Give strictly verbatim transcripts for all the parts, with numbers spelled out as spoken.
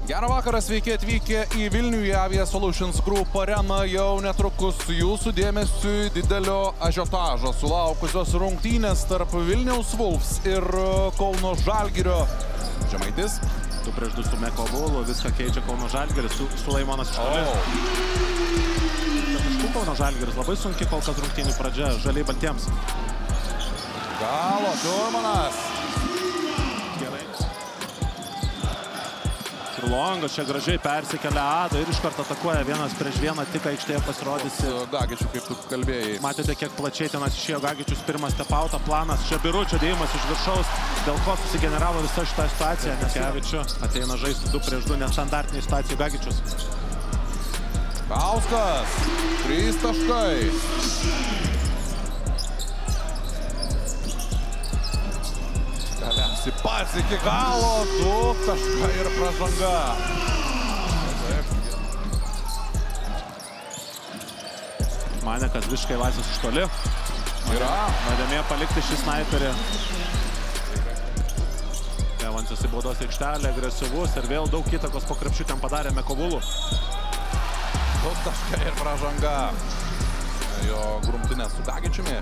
Gerą vakarą, sveiki atvykę į Vilniuje Avia Solutions Group areną. Jau netrukus jūsų dėmesiui didelio ažiotažo sulaukusios rungtynės tarp Vilniaus Wolves ir Kauno Žalgirio. Žemaitis. Du prieš du su Mekovulu, viską keičia Kauno Žalgiris, su, Sulaimanas iš toli. Taškų Kauno Žalgiris, labai sunki kol kas rungtynių pradžia, žaliai baltiems. Galo, Turmanas. Gerai. Longas čia gražiai persikelia Adą ir iš karto atakuoja vienas prieš vieną, tik aikštėje pasirodysi. Gagičiu, kaip tu kalbėjai. Matėte, kiek plačiai tenas išėjo Gagičius, pirmas step-outą planas, čia Biručio dėjimas iš viršaus, dėl ko susigeneravo visa šita situacija, nes Kevičiu ateina žaisti du prieš du nestandartiniai situacijai Gagičius. Kauskas, trys taškai. Galiausiai pats iki galo, du taškai ir pražanga. Manekas visiškai laisvas iš toli. Yra. Nuodėmė palikti šį sniperį. Evansas į baudos aikštelę, agresyvus ir vėl daug įtakos po krepšiu ten padarė Mekovulu. Du taškai ir pražanga. Jo grumtinės su Gagičiumi.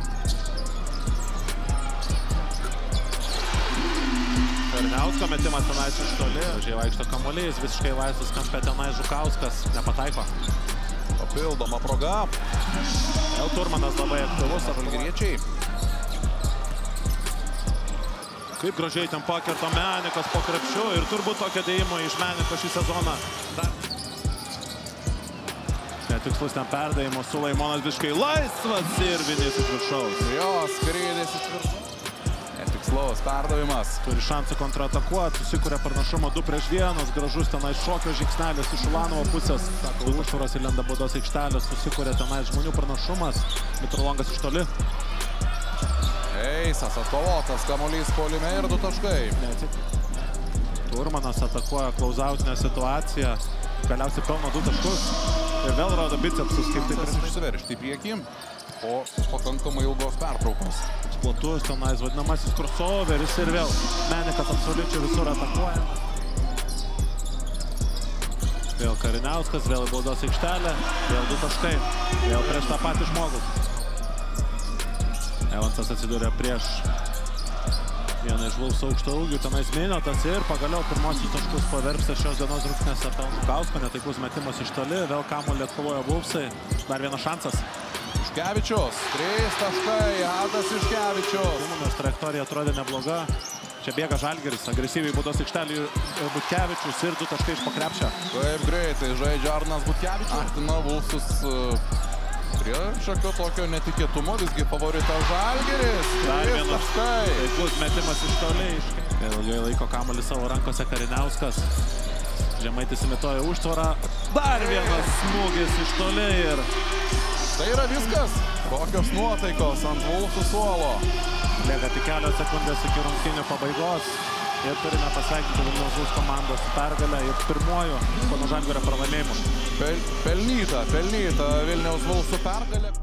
Karniausko metimas tenais iš toli. Žiai vaikšto kamuolys, visiškai laisvas kampe tenais Žukauskas, nepataiko. Papildoma proga. El Turmanas labai aktyvus, žalgiriečiai. Kaip gražiai ten pakerto Menikas po krepšiu ir turbūt tokio dėjimo iš Meniko šį sezoną. Dar... Netikslus ten perdavimo, Sulaimonas visiškai laisvas ir Vinis iš viršaus. Jo, skrydis iš viršaus. Netikslaus perdavimas. Turi šansų kontratakuoti, susikuria pranašumą du prieš vienas, gražus tenais šokio žingsnelis iš Ulanovo pusės. Sako, Užtvaras įlenda baudos aikštelės, susikuria tenais žmonių pranašumas. Mitrolongas iš toli. Eisas atkovotas, kamuolys puolime ir du taškai. Turmanas atakuoja klauzautinę situaciją, galiausiai pelno du taškus ir vėl rodo bicepsus, kaip tai išsiveržti į priekį po pakankamai ilgos pertraukos. Platus tenais vadinamasis crossoveris ir vėl Menikas absoliučiai visur atakuoja. Vėl Kariniauskas, vėl į baudos aikštelę, vėl du taškai, vėl prieš tą patį žmogų. Evansas atsidūrė prieš vieną iš Wolves aukšto ūgių, tenais Miniotas ir pagaliau pirmosius taškus paverpsta šios dienos rungtynėse pelno Žukausko, netaiklus metimas iš toli, vėl kamuolį atkovojo Wolvesai, dar vienas šansas. Iškevičius, trys taškai, Adas Iškevičius. Nors trajektorija atrodė nebloga. Čia bėga Žalgiris, agresyviai baudos aikštelį Butkevičius ir du taškai iš po krepšio. Kaip greitai žaidžia Arnas Butkevičius. Artina Wolvesus prie šiokio tokio netikėtumo, visgi favoritas Žalgiris. Dar vienas taškai. Taiklus metimas iš toli. Ilgai laiko kamuolį savo rankose Kariniauskas. Žemaitis imituoja užtvarą. Dar vienas smūgis iš toli ir... Tai yra viskas. Kokios nuotaikos ant Wolvesų suolo. Lieka tik kelios sekundės iki rungtynių pabaigos. Ir turime pasveikinti Vilniaus Wolves komandos su pergale ir pirmuoju Kauno Žalgirio pralaimėjimu. Pel, pelnyta, pelnyta Vilniaus Wolvesų pergalė.